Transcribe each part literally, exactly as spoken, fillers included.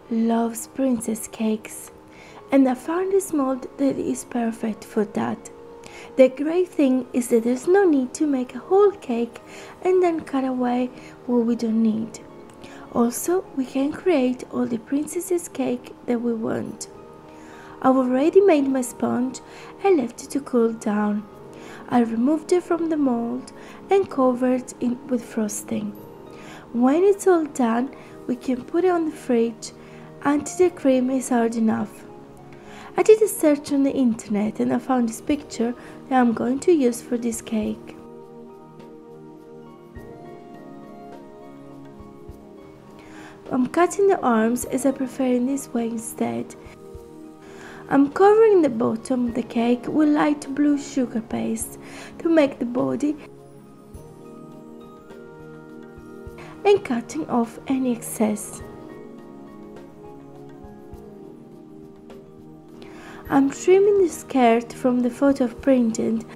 loves princess cakes, and I found this mold that is perfect for that. The great thing is that there's no need to make a whole cake and then cut away what we don't need. Also, we can create all the princess's cake that we want. I've already made my sponge and left it to cool down. I removed it from the mold and covered it with frosting. When it's all done, we can put it on the fridge until the cream is hard enough. I did a search on the internet and I found this picture that I'm going to use for this cake. I'm cutting the arms as I prefer in this way instead. I'm covering the bottom of the cake with light blue sugar paste to make the body and cutting off any excess. I'm trimming the skirt from the photo I've printed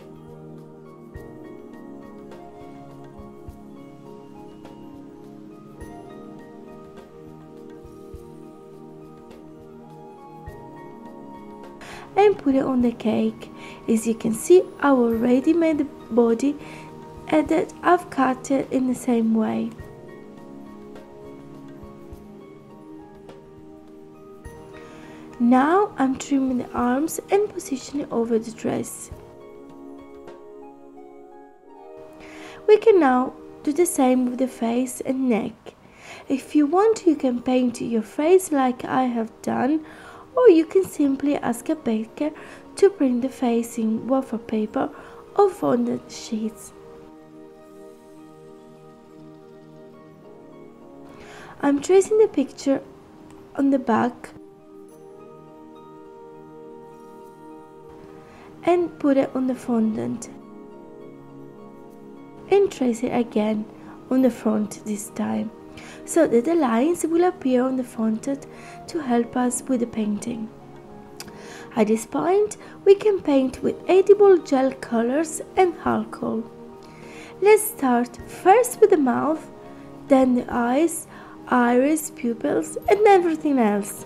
and put it on the cake. As you can see, I already made the body and that I've cut it in the same way. Now I'm trimming the arms and positioning over the dress. We can now do the same with the face and neck. If you want, you can paint your face like I have done, or you can simply ask a baker to print the face in wafer paper or fondant sheets. I'm tracing the picture on the back and put it on the fondant and trace it again on the front this time, so that the lines will appear on the fondant to help us with the painting. At this point, we can paint with edible gel colors and alcohol. Let's start first with the mouth, then the eyes, iris, pupils, and everything else.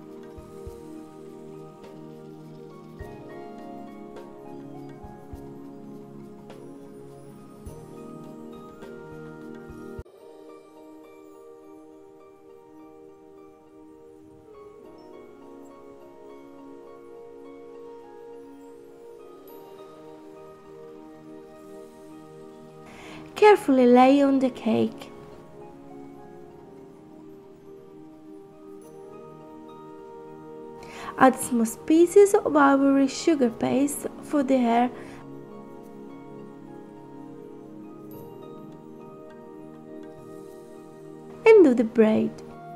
Carefully lay on the cake. Add small pieces of ivory sugar paste for the hair and do the braid.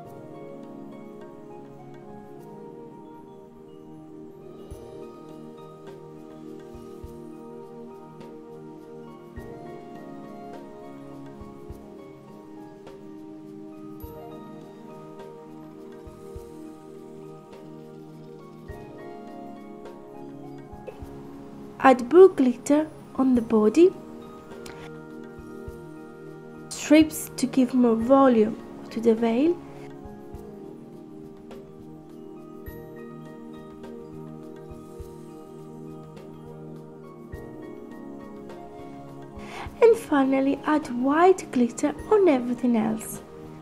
Add blue glitter on the body, strips to give more volume to the veil, and finally add white glitter on everything else.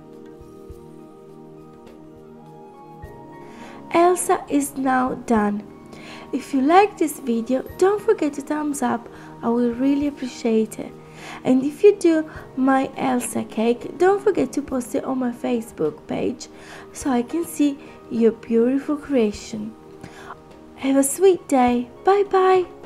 Elsa is now done. If you like this video, don't forget to thumbs up, I will really appreciate it. And if you do my Elsa cake, don't forget to post it on my Facebook page so I can see your beautiful creation. Have a sweet day, bye bye!